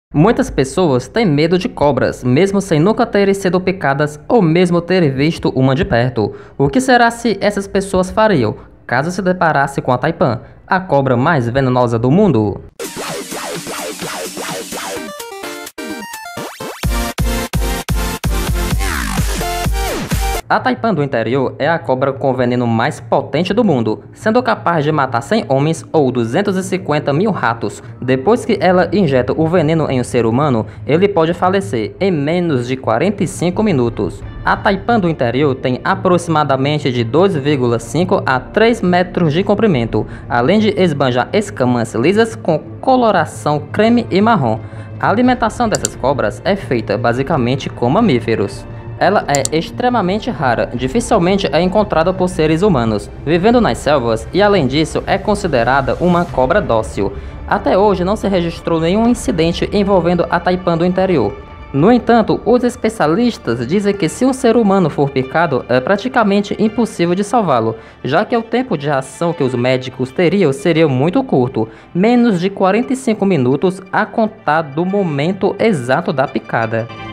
Muitas pessoas têm medo de cobras, mesmo sem nunca terem sido picadas ou mesmo terem visto uma de perto. O que será se essas pessoas fariam, caso se deparasse com a taipan, a cobra mais venenosa do mundo? A taipan do interior é a cobra com veneno mais potente do mundo, sendo capaz de matar 100 homens ou 250 mil ratos. Depois que ela injeta o veneno em um ser humano, ele pode falecer em menos de 45 minutos. A taipan do interior tem aproximadamente de 2,5 a 3 metros de comprimento, além de esbanjar escamas lisas com coloração creme e marrom. A alimentação dessas cobras é feita basicamente com mamíferos. Ela é extremamente rara, dificilmente é encontrada por seres humanos, vivendo nas selvas e além disso é considerada uma cobra dócil. Até hoje não se registrou nenhum incidente envolvendo a taipan do interior. No entanto, os especialistas dizem que se um ser humano for picado, é praticamente impossível de salvá-lo, já que o tempo de ação que os médicos teriam seria muito curto, menos de 45 minutos a contar do momento exato da picada.